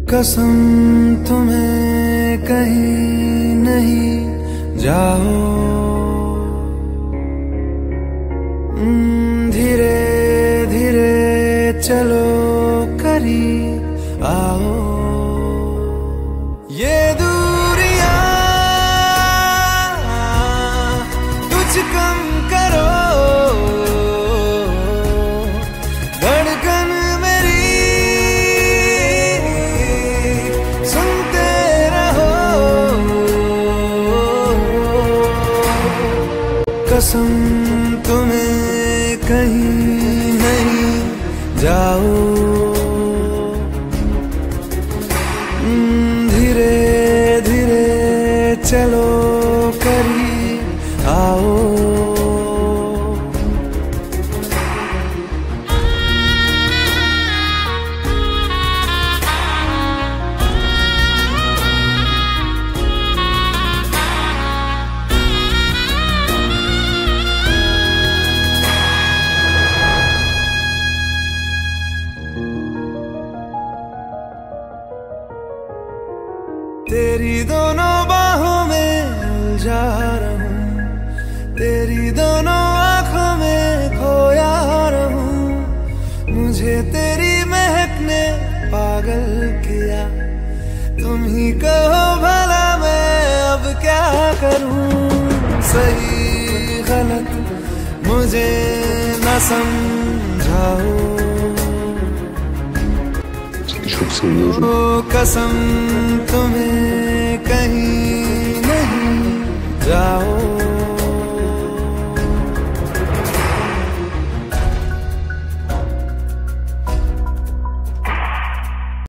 कसम तुम्हें कहीं नहीं जाओ, धीरे धीरे चलो करीब आओ। ये दूरियां कुछ कम करो, धड़कन मेरी सुनते रहो। कसम तुम्हें कहीं नहीं जाओ, धीरे धीरे चलो करीब आओ। तेरी दोनों बाहों में उलझा रहूं, तेरी दोनों आंखों में खोया रहूं। मुझे तेरी महक ने पागल किया, तुम ही कहो भला मैं अब क्या करूं। सही गलत मुझे न समझाओ, ओ कसम तुम्हें कहीं नहीं जाओ।